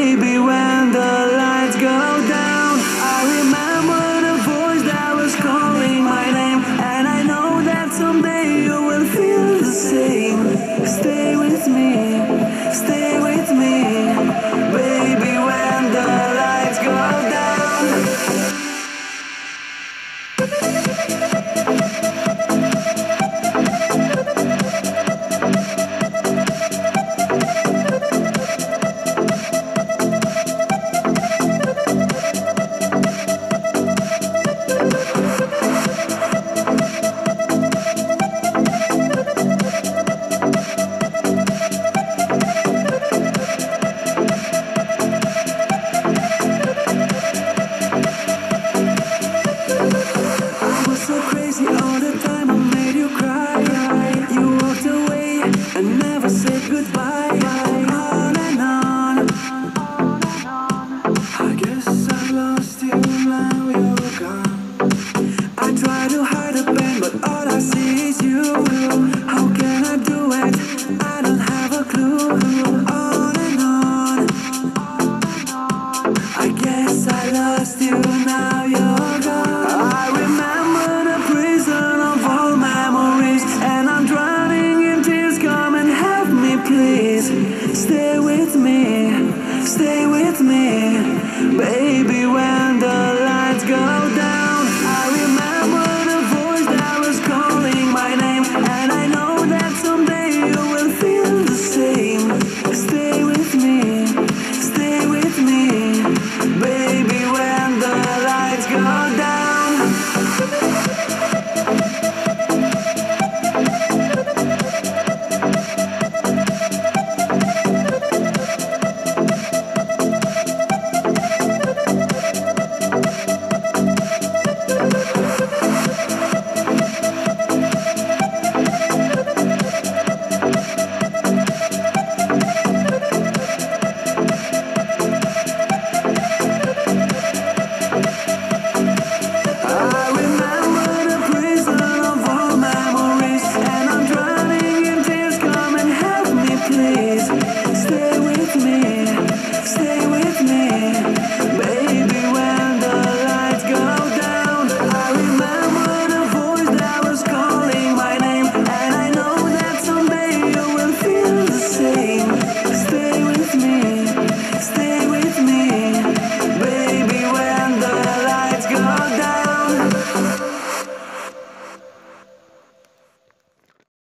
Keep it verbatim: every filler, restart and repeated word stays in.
Baby, when the lights go down, I remember the voice that was calling my name, and I know that someday you will feel the same. Stay with me, stay with me, baby, when the lights go down. All the time I made you cry. You walked away and never said goodbye. On and on. I guess I lost you, now you're gone. I try to hide the pain, but all I see is you. How can I do it? I don't have a clue. On and on. I guess I lost you, now you're gone. I remember the prison of all memories, and I'm drowning in tears. Come and help me, please. Stay with me, stay with me, baby.